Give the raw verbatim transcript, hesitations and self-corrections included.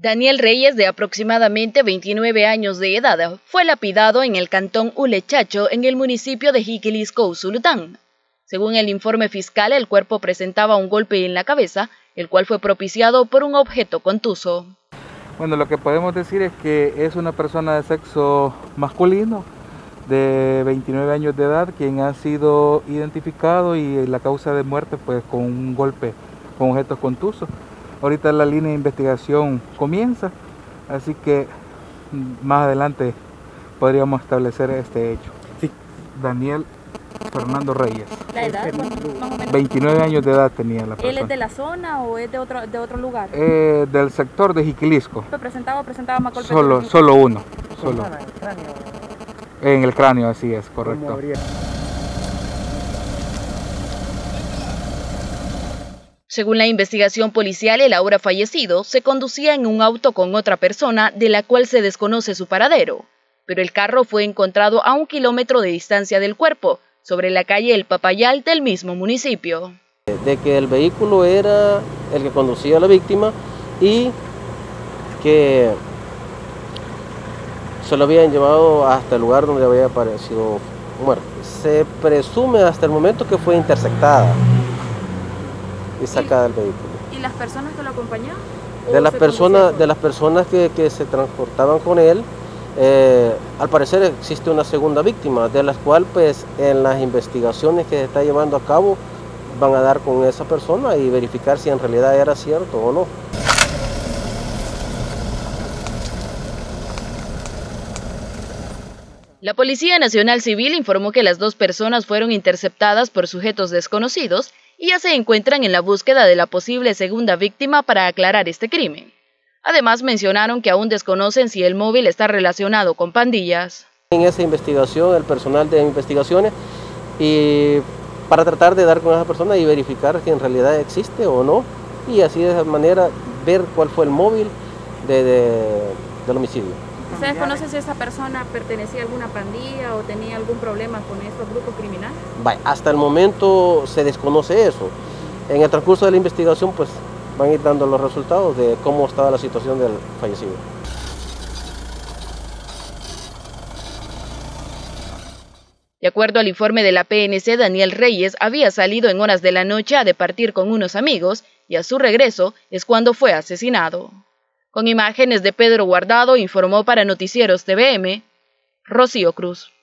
Daniel Reyes, de aproximadamente veintinueve años de edad, fue lapidado en el cantón Ulechacho, en el municipio de Jiquilisco, Usulután. Según el informe fiscal, el cuerpo presentaba un golpe en la cabeza, el cual fue propiciado por un objeto contuso. Bueno, lo que podemos decir es que es una persona de sexo masculino, de veintinueve años de edad, quien ha sido identificado y la causa de muerte pues con un golpe con objetos contusos. Ahorita la línea de investigación comienza, así que más adelante podríamos establecer este hecho. Sí, Daniel Fernando Reyes. ¿La edad? Más o menos. veintinueve años de edad tenía la persona. ¿Él es de la zona o es de otro, de otro lugar? Eh, del sector de Jiquilisco. ¿Fue presentado o presentaba más golpes? Solo, solo uno. Solo. ¿En el cráneo? En el cráneo, así es, correcto. Según la investigación policial, el ahora fallecido se conducía en un auto con otra persona de la cual se desconoce su paradero, pero el carro fue encontrado a un kilómetro de distancia del cuerpo, sobre la calle El Papayal del mismo municipio. De que el vehículo era el que conducía a la víctima y que se lo habían llevado hasta el lugar donde había aparecido muerto. Se presume hasta el momento que fue interceptada y sacada del vehículo. ¿Y las personas que lo acompañaban? De las personas, de las personas que, que se transportaban con él, eh, al parecer existe una segunda víctima, de las cuales pues en las investigaciones que se está llevando a cabo van a dar con esa persona y verificar si en realidad era cierto o no. La Policía Nacional Civil informó que las dos personas fueron interceptadas por sujetos desconocidos y ya se encuentran en la búsqueda de la posible segunda víctima para aclarar este crimen. Además, mencionaron que aún desconocen si el móvil está relacionado con pandillas. En esa investigación, el personal de investigaciones, y para tratar de dar con esa persona y verificar si en realidad existe o no, y así de esa manera ver cuál fue el móvil de, de, del homicidio. ¿Ustedes conocen si esa persona pertenecía a alguna pandilla o tenía algún problema con estos grupos criminales? Vaya, hasta el momento se desconoce eso. En el transcurso de la investigación pues van a ir dando los resultados de cómo estaba la situación del fallecido. De acuerdo al informe de la P N C, Daniel Reyes había salido en horas de la noche a departir con unos amigos y a su regreso es cuando fue asesinado. Con imágenes de Pedro Guardado, informó para Noticieros T V M, Rocío Cruz.